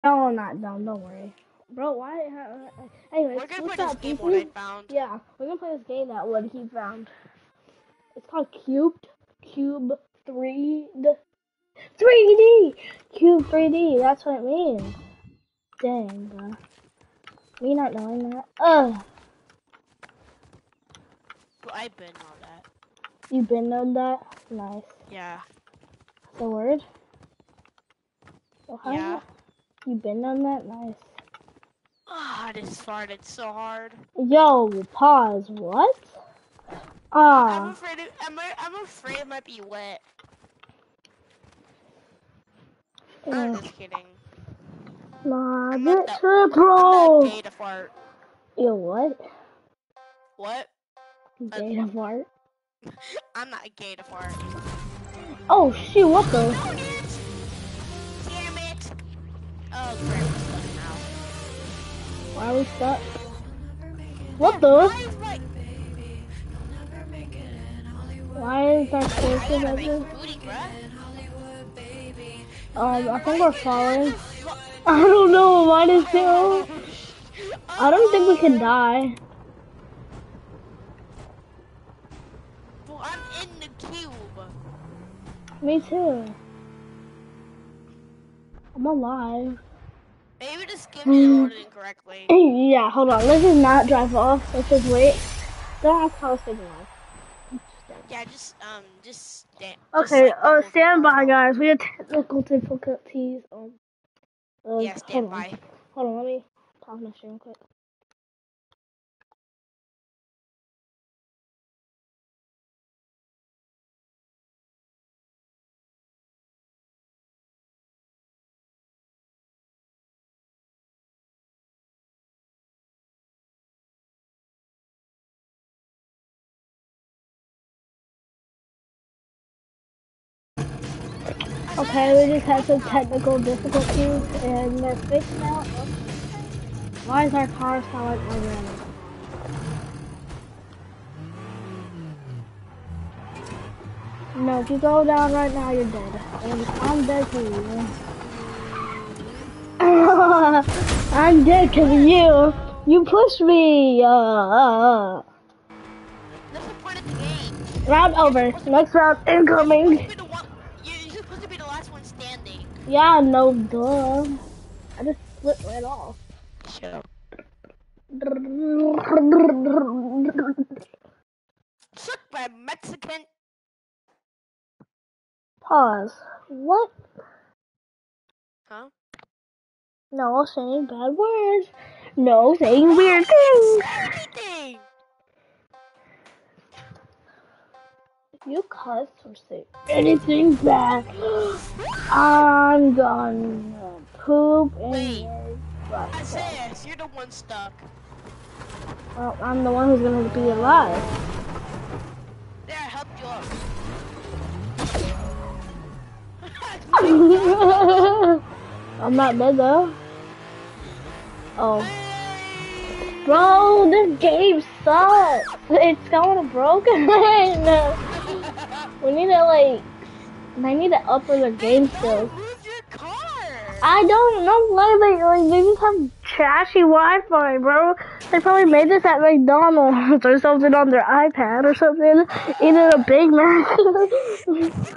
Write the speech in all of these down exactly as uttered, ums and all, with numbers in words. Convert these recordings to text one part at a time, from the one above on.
No, I'm not dumb. Don't worry, bro. Why? Uh, anyways, We're gonna what's play this up, game people? what I found. Yeah, we're gonna play this game that what he found. It's called Cubed Cube three D. three D Cube three D. That's what it means. Dang, bro. Me not knowing that. Ugh. Well, I've been all that. You been known that? Nice. Yeah. The word? Oh, how Yeah. that? You been known that? Nice. Ah, oh, this farted so hard. Yo, pause. What? I'm Ah. afraid it, I'm, I'm afraid it might be wet. Uh, I'm just kidding. nah, I'm not that's that, a I'm not pro. gay to fart. Yo, what? What? Gay to fart? I'm not gay to fart. Oh, shoot, what the? Darn it! Damn it! Oh, crap, we're stuck now. Why are we stuck? What Yeah, the? why is my... Why is our character like this? Um, I think we're falling. I don't know, mine is too. I don't think we can die. Well, I'm in the cube. Me too. I'm alive. Maybe just give me the order incorrectly. Yeah, hold on. Let's just not drive off. Let's just wait. Don't ask how it's taking off. Yeah, just um, just stand. Okay, Just, like, uh, stand by, guys. We have technical difficulties. Um, uh, yeah, stand hold on. by. Hold on, let me pause my stream quick. Okay, we just had some technical difficulties and they're fixed now. Why is our car sound like organic? No, if you go down right now, you're dead. And I'm dead for you. I'm dead because of you. You pushed me. Uh, uh. That's the point of the game. Round over. Next round incoming. You're supposed, to be the one, you're supposed to be the last one standing. Yeah, no duh. I just flipped right off. Shut up. Suck by Mexican. Pause. What? Huh? No saying bad words. No saying Oh, weird you things. didn't say anything. If you cuss or say anything bad, I'm gonna poop in Wait. your butt. Isaiah, you're the one stuck. Well, I'm the one who's gonna be alive. There, I helped you up. I'm not dead though. Oh. Bro, this game sucks. It's kind of broken right now. We need to like, I need to upper the game skills. I don't know why they like they just have trashy Wi-Fi, bro. They probably made this at McDonald's or something on their iPad or something, eating a Big Mac.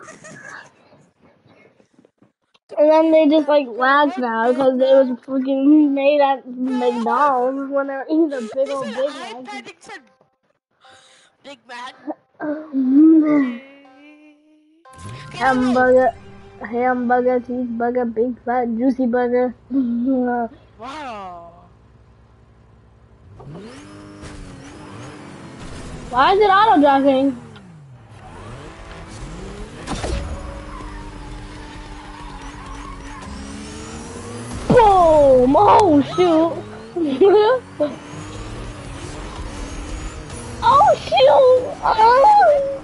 And then they just like lag now because it was freaking made at McDonald's when they were eating a big old Big Mac. Big Mac. Hamburger, hamburger, cheeseburger, big fat, juicy burger. Wow. Why is it auto driving? Boom! Oh shoot! Oh shoot! Oh.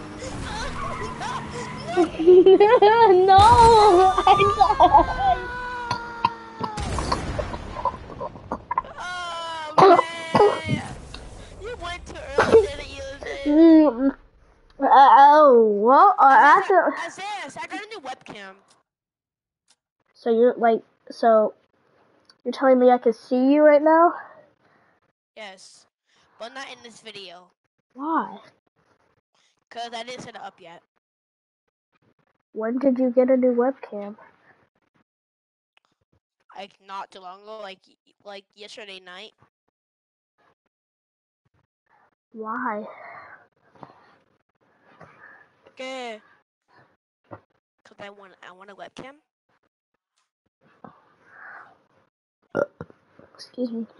No! I died! Oh man! You went too early, didn't you, Isaiah? Uh, oh, well, uh, after... Isaiah, I got a new webcam. So you're like, so You're telling me I can see you right now? Yes, but not in this video. Why? Cause I didn't set it up yet. When did you get a new webcam? Like not too long ago, like like yesterday night. Why? Okay. Cause I want I want a webcam. Excuse me.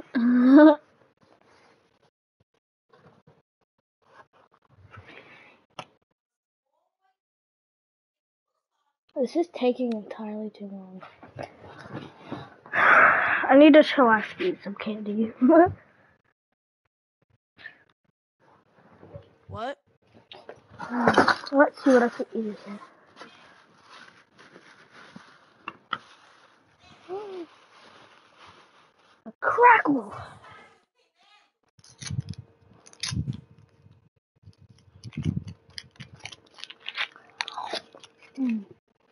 This is taking entirely too long. I need to show our speed some candy. What? Let's see what I can eat here. A crackle. Mm.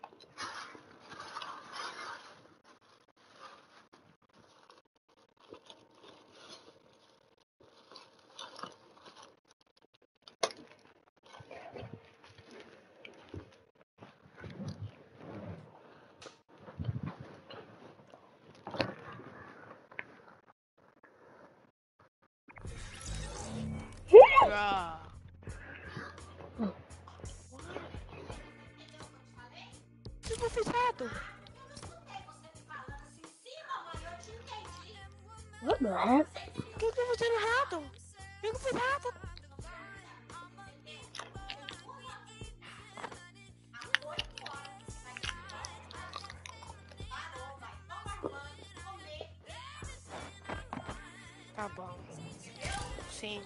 Bruh. Tipo fechado. What the heck? O que que você errado? O que que fez errado? Tá bom. Sim.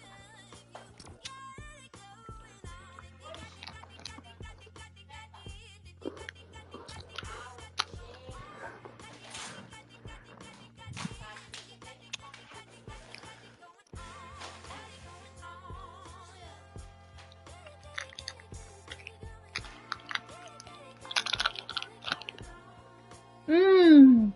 Mmm.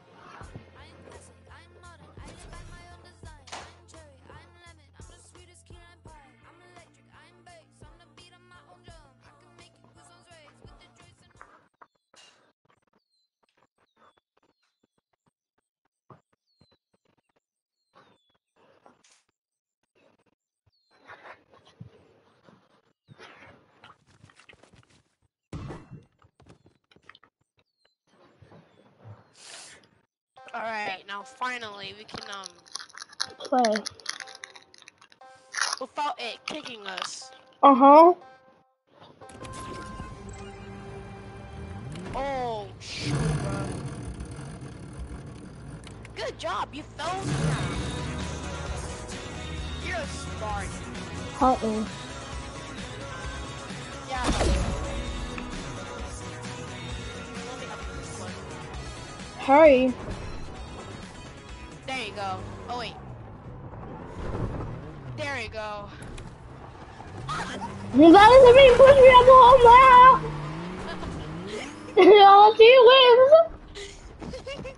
Alright, now finally we can um Play. without it kicking us. Uh huh. Oh shoot, bro. Good job, you fell to the ground. You're a star. Uh oh. Yeah. Hurry. There you go. Oh wait. There you go. You guys are being pushed me up the whole map. All she wins.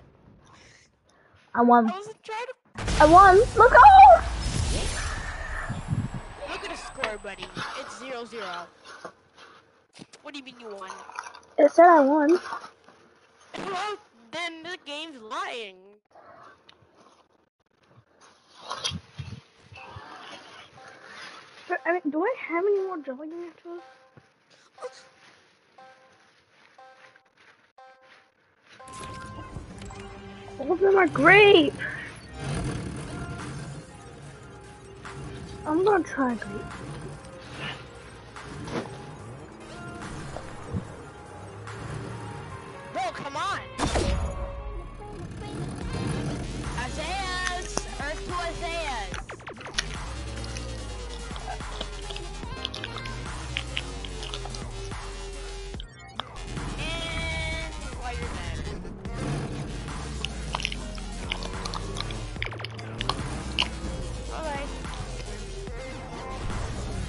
I won. I wasn't trying to. I won. Look out! Look at the score, buddy. It's zero zero. What do you mean you won? It said I won. Well, then the game's lying. But, I mean, do I have any more jelly matches? All of them are grape. I'm gonna try grape. Bro, come on. Isaiah's. Earth to Isaiah's. And why you're dead. Alright.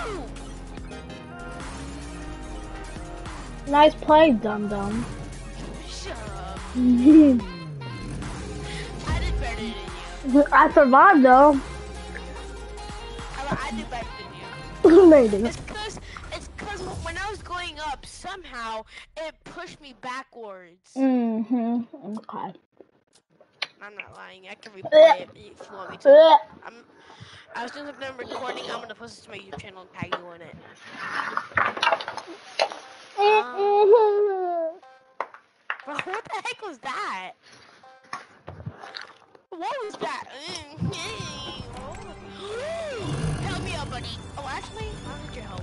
Nice play, dum dum. Shut up. I I did better than you. survived though. I, I did better than you. No, you didn't. It's cause, it's cause when I was going up, somehow it pushed me backwards. Mm-hmm. Okay. I'm not lying. I can replay it if you want me to. I'm, as soon as I'm done recording, I'm gonna post it to my YouTube channel and tag you in it. Um, bro, what the heck was that? What was that? Help me out, buddy. Oh, actually, I don't need your help.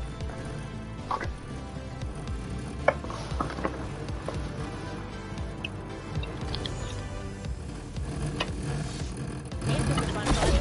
This is fun, buddy.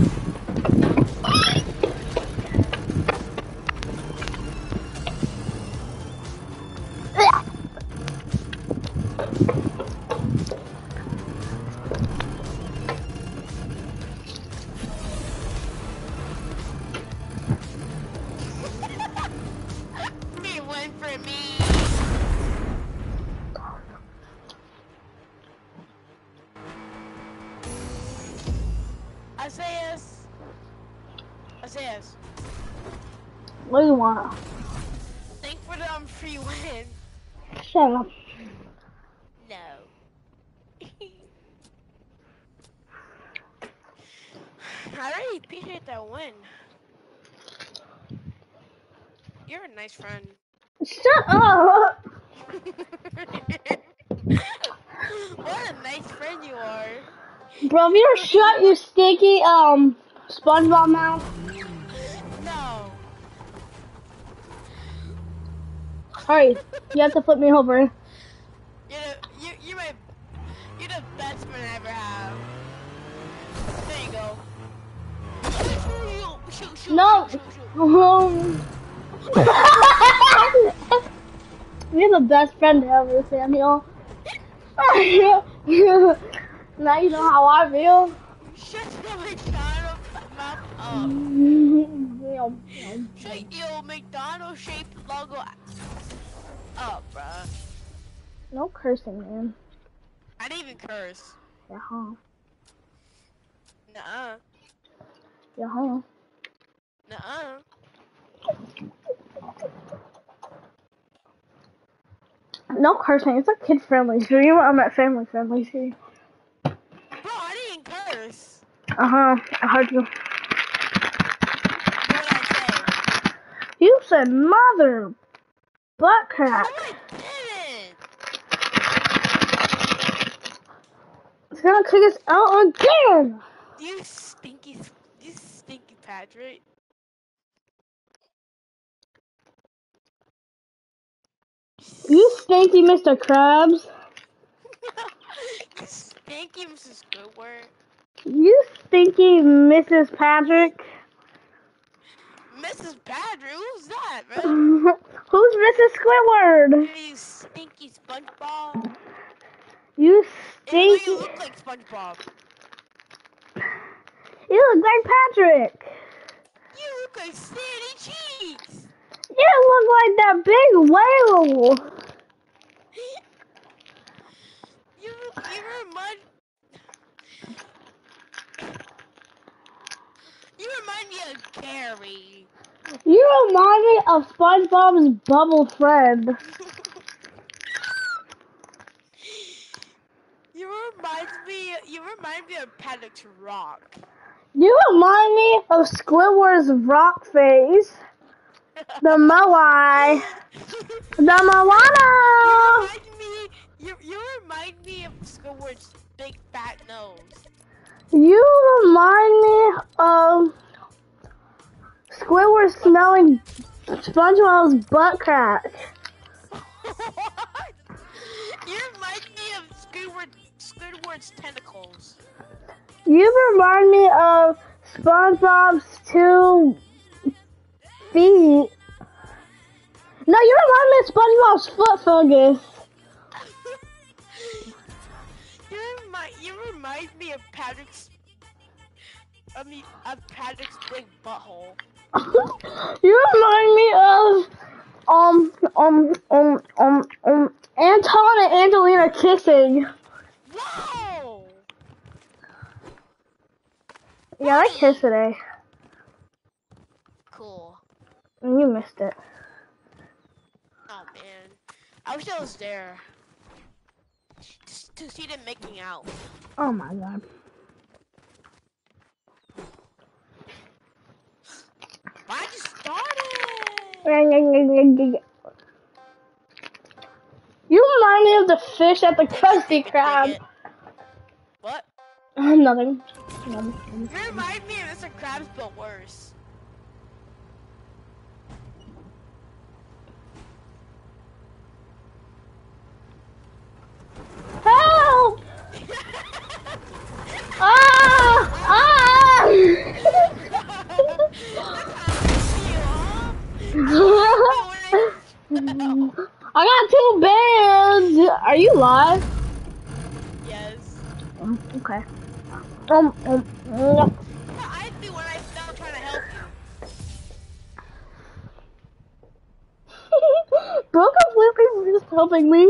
It went for me. Isaiah. Isaiah. What do you want? Thank for the um, free win. Shut up. No. I already appreciate that win. You're a nice friend. Shut up. What a nice friend you are. Bro, if you don't shut your sticky um SpongeBob mouth. No. Alright, you have to flip me over. You're the, you, you're my, you're the best friend I ever have. There you go. Shoot, shoot, No. shoot, shoot, shoot. Um, You're the best friend ever, Samuel. Now you know how I feel. Shut your McDonald's mouth up. Shut your McDonald's shaped logo up, bruh. No cursing, man. I didn't even curse. Yeah, huh? Nuh-uh. Yeah, huh? Nuh-uh. No cursing. It's a kid-friendly stream. I'm at family-friendly stream. Bro, I didn't curse. Uh huh. I heard you. What did I say? You said mother butt crack. No, I didn't. It's gonna kick us out again. You stinky, you stinky Patrick. You stinky Mister Krabs. You stinky Missus Squidward. You stinky Missus Patrick. Missus Patrick? Who's that, man? Who's Missus Squidward? You stinky SpongeBob. You Even stinky. though you look like SpongeBob. You look like Patrick. You look like Sandy Cheeks. You look like that big whale. You look, you remind, you remind me of Gary. You remind me of SpongeBob's bubble friend. You remind me, you remind me of Patrick's rock. You remind me of Squidward's rock face. The Moai. The Moana. You remind me, you, you remind me of Squidward's big fat nose. You remind me of Squidward smelling SpongeBob's butt crack. What? You remind me of Squidward, Squidward's tentacles. You remind me of SpongeBob's two feet. No, you remind me of SpongeBob's foot fungus. you remind, you remind me of Patrick's, I mean, of Patrick's big butthole. You remind me of um um um um um Anton and Angelina kissing. Whoa! Yeah, I kissed today. Cool. And you missed it. Oh man, I wish I was there to, to see them making out. Oh my god. Why'd you start it? You remind me of the fish at the Dig it, Krusty dig it, dig Krab. it. What? Nothing. Nothing. You remind me of Mister Krabs, but worse. Help! Ah! Ah! I got two bands. Are you live? Yes. Um, okay. Um, um, no. I do when I start trying to help you. Bro completely just helping me.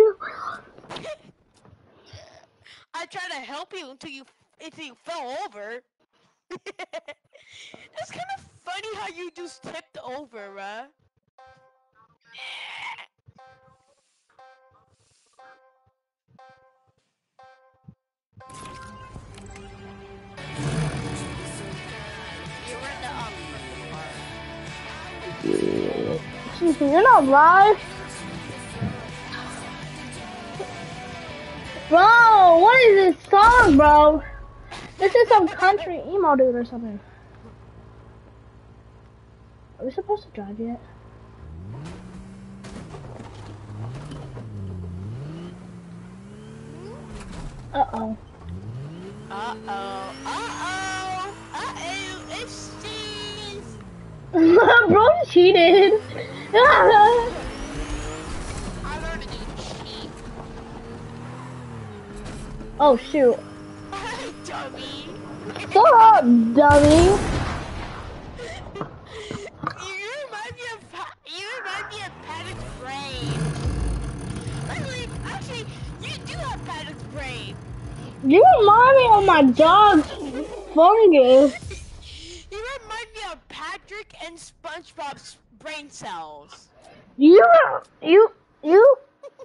I try to help you until you until you fell over. It's kind of funny how you just tipped over, bruh. You were in the um first part. You're not live. Bro, what is this song, bro? This is some country emo dude or something. Are we supposed to drive yet? Uh-oh. Uh-oh. Uh-oh. Uh-oh. It's cheese. Bro cheated. I learned to do cheat. Oh, shoot. Dummy. Shut up, dummy. You remind me of Pa- you remind me of Patrick's brain. Actually, actually, you do have Patrick's brain. You remind me of my dog's fungus. You remind me of Patrick and SpongeBob's brain cells. You, you, you.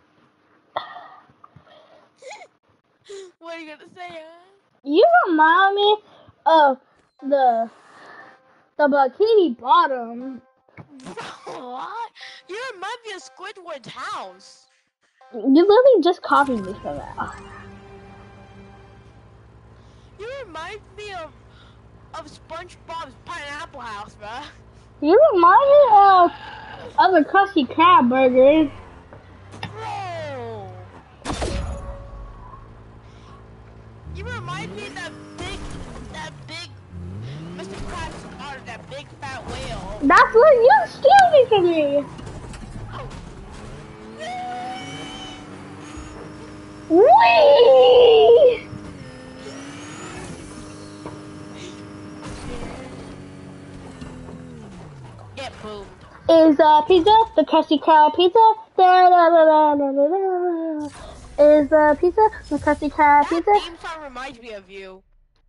What are you gonna say, huh? You remind me of the the Bikini Bottom. What? You remind me of Squidward's house. You literally just copied me from that. You remind me of of SpongeBob's pineapple house, bruh. You remind me of of a Krusty Krab burger. Bro. You remind me of that big, that big Mister Krabs otter, that big fat whale. That's what you steal me from me. Wee! Get boomed. Is uh pizza the Krusty Krab pizza? Da, da, da, da, da, da, da. Is the pizza the Krusty Krab That pizza? theme song reminds me of you.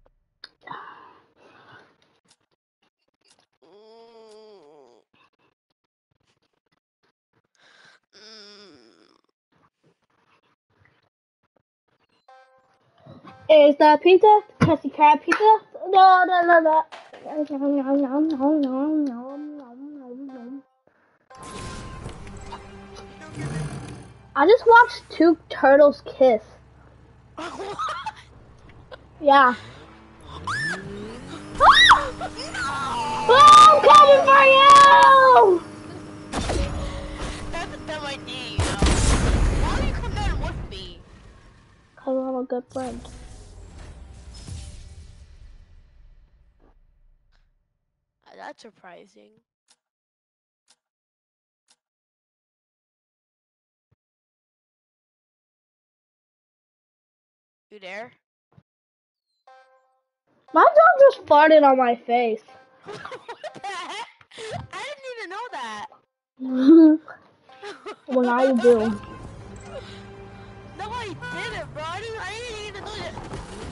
Is the pizza the Krusty Krab pizza? Da, da, da, da. I just watched two turtles kiss. What? Yeah. No! Oh, I'm coming for you! That's a dumb idea, you know. Why don't you come down with me? Cause I'm a good friend. Uh, that's surprising. You there? My dog just farted on my face. What the heck? I didn't even know that. Well, now you do. No, I didn't, bro. I didn't, I didn't even know that.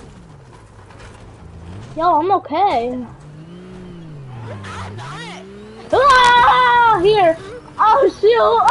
Yo, I'm okay. I'm not. Ah, here. Oh, shoot.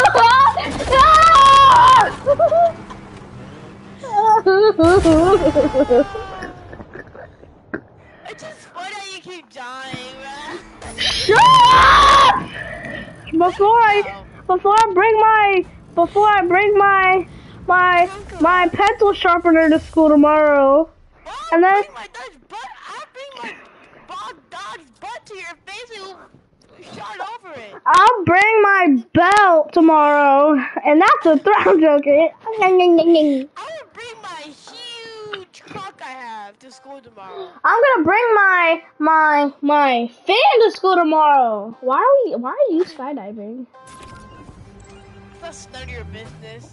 It's just funny how you keep dying, man. Shut up! Before I, before I bring my, before I bring my, my, my pencil sharpener to school tomorrow, Oh, and then bring my Dodge butt. I'll bring my Bob Dodge butt to your face and we'll shot over it. I'll bring my belt tomorrow, and that's a throw. I'm joking. I will bring my huge cock I have to school tomorrow. I'm gonna bring my my my fan to school tomorrow. Why are we? Why are you skydiving? That's none of your business.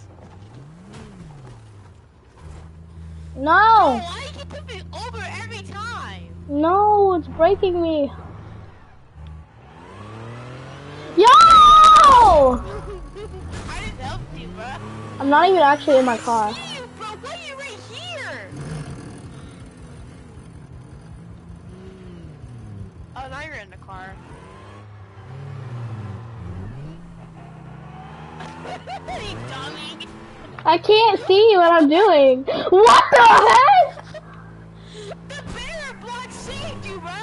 No. Oh, why do you keep moving over every time? No, it's breaking me. Yo! I didn't help you, bro. I'm not even actually in my car. See you, bro. Why are you right here? Oh, now you're in the car. You dummy. I can't see what I'm doing. What the heck? The bear block saved you, bro.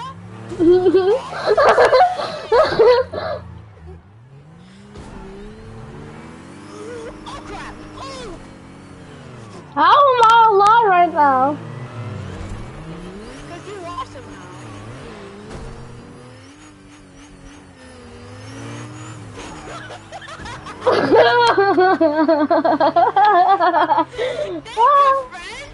Oh crap! Oh! How am I alive right now? Because you lost somehow. Thank you, friend!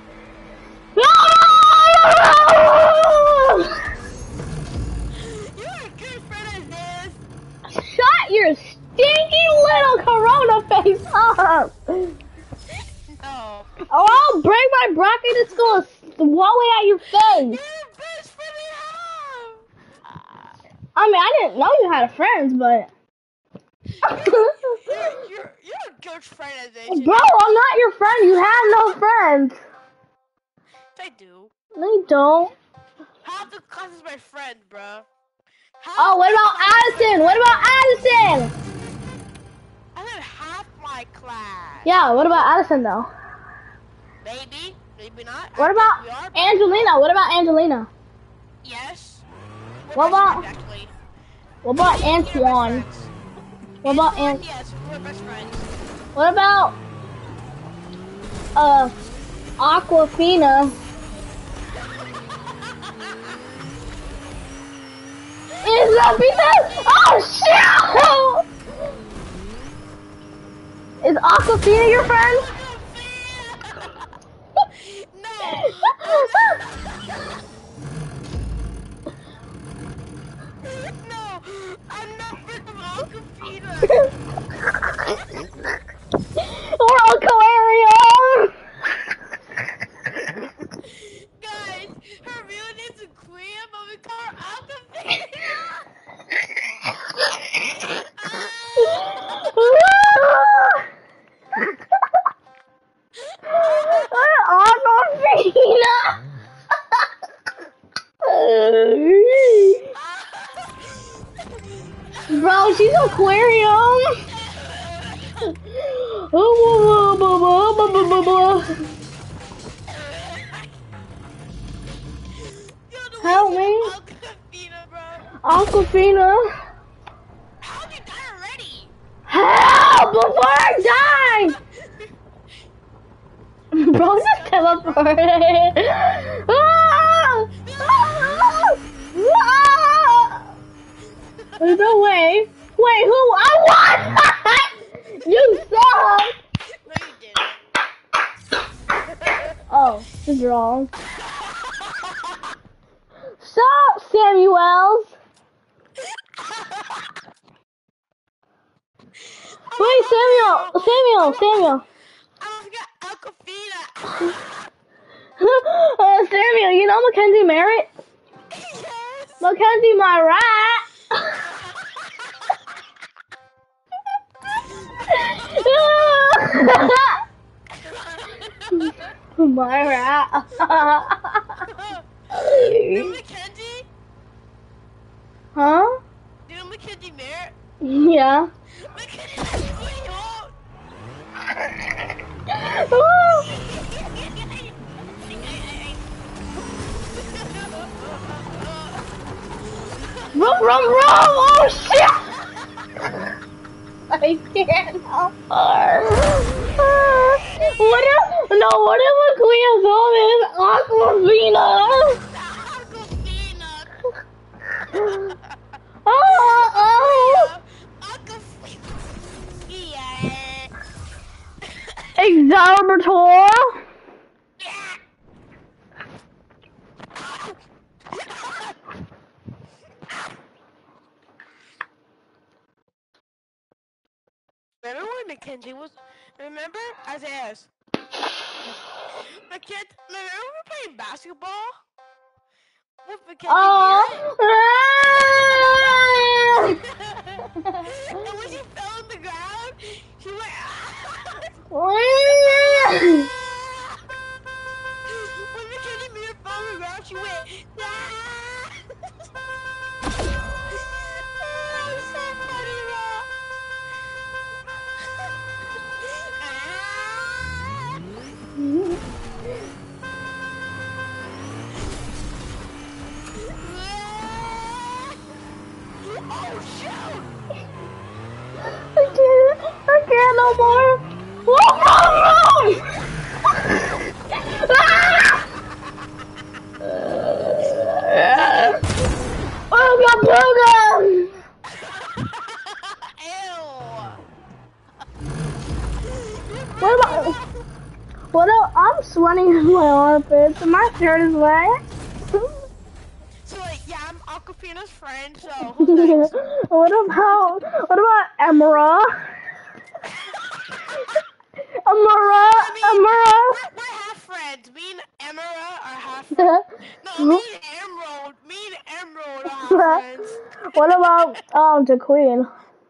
You're a good friend at this! Shut your stinky little corona face up! No. Or I'll bring my broccoli to school and swallow it at your face! You're the best friend I have! I mean, I didn't know you had friends, but... You're, you're, you're a good friend at this. Bro, I'm not your friend. You have no friends. I do. No, you don't. Half the class is my friend, bro. Half Oh, what about Addison? What about Addison? I said half my class. Yeah, what about Addison, though? Maybe, maybe not. What I about think we are, Angelina? What about Angelina? Yes. We're What best about- friends, actually. What about We're best Antoine? friends. What about Antoine, Ant? Yes, we're best friends. What about uh Aquafina? Is that because? Oh shit! Is Aquafina your friend? No. No, I'm not friends with Aquafina. Or Aquarium? Guys, her real name's Aquarium, but we call her Aquafina. Aquafina! Bro, she's Aquarium! Help me! Aquafina, bro. Aquafina! How did you die already? Help! Before I die! Bro just teleported. Ah! Ah! Ah! There's no way. Wait, who? I won! You suck! No, you didn't. Oh, the draw. Stop, Samuels! Wait, Samuel! Samuel! Samuel! I forgot Aquafina. uh, Samuel, you know Mackenzie Merritt? Yes. Mackenzie, my rat! Myra. You know Mackenzie? Huh? You know Mackenzie Merritt? Yeah. Mackenzie, sweetheart! Run, run, run! Oh shit! I can't help her. What if, no, what if a queen is all this Aquafina? Aquafina! Oh, oh, Exalbertor. Remember when Mackenzie was? Remember? As ass. Mackenzie, remember we were playing basketball with Mackenzie Merritt? And when she fell on the ground, she went. When Mackenzie Merritt fell on the ground, she went. Oh, so funny, bro. Oh shoot! I can't, I can't no more. Whoa, whoa, whoa. Ooga booga! Ew! What about, what about, I'm sweating in my armpits and my shirt is wet. So like, yeah, I'm Aquafina's friend, so who's next? What about, what about Emera? Emera, I mean, Emera. we're, we're half friends. Me and Emera are half friends. No, me and Emerald, me and Emerald are half friends. What about, um, the queen?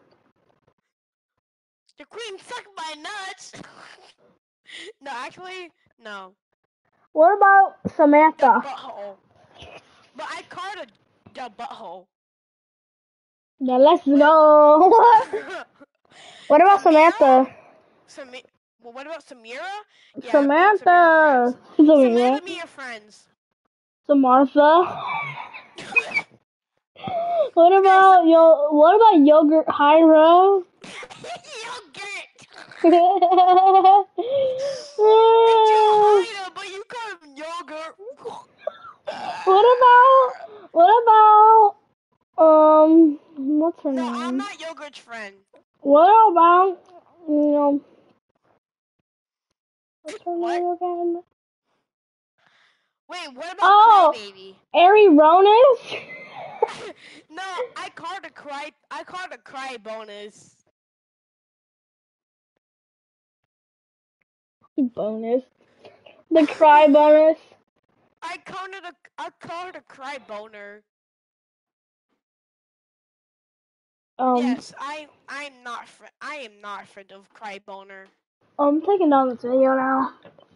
The queen sucked my nuts. No, actually, no. What about The Samantha? butthole. But I called her the butthole. Now let's go. What about Samantha? Sami well, what about Samira? Yeah, Samantha. I'm Samira Samantha. Samantha, me are friends. Samantha. What about yo? What about yogurt Hyro? Yogurt. What It's Hyra, but you call him yogurt. about? What about? Um, what's her No, name? I'm not Yogurt's friend. What about? You know, what's her What? name again? Wait, what about Oh, Crybaby? Ari Ronis. No, I called a cry. I called a cry bonus. Bonus. The cry bonus. I called it a. I called a cry boner. Um, Yes, I. I'm not. Fr I am not friend of cry boner. I'm taking down this video now.